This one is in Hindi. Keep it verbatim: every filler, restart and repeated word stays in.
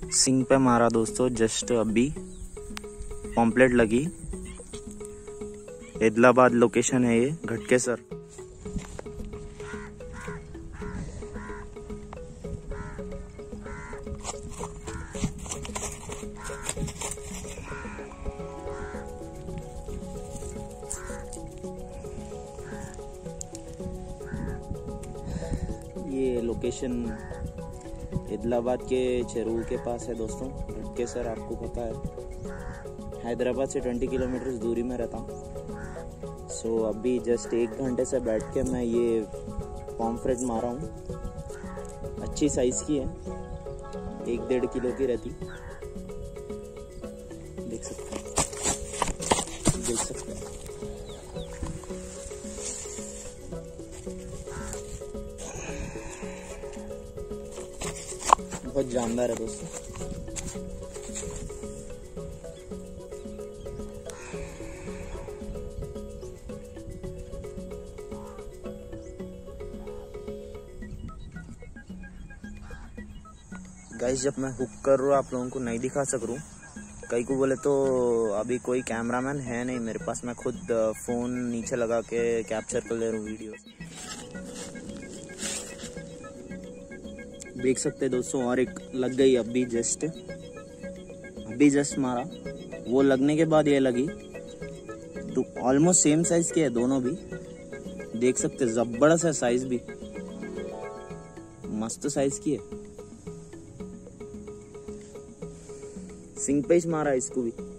सिंग पे मारा दोस्तों, जस्ट अभी पॉम्पलेट लगी। हैदराबाद लोकेशन है ये, घटकेसर। ये लोकेशन हैदराबाद के चेरू के पास है दोस्तों, घटकेसर। आपको पता है हैदराबाद से बीस किलोमीटर दूरी में रहता हूँ। सो so, अभी जस्ट एक घंटे से बैठ के मैं ये पॉम्फ्रेट मारा हूँ। अच्छी साइज़ की है, एक डेढ़ किलो की रहती। देख सकते हैं, देख सकते हैं। बहुत जानदार है दोस्तों। गाइस, जब मैं हुक कर रहा हूँ आप लोगों को नहीं दिखा सक रहा हूँ। कई को बोले तो अभी कोई कैमरामैन है नहीं मेरे पास, मैं खुद फोन नीचे लगा के कैप्चर कर ले रहा हूँ वीडियो। देख सकते हैं दोस्तों, और एक लग गई अभी जस्ट अभी जस्ट मारा। वो लगने के बाद ये लगी, तो ऑलमोस्ट सेम साइज के है दोनों भी। देख सकते हैं, जबरदस्त है साइज भी, मस्त साइज की है। सिंग पे ही मारा इसको भी।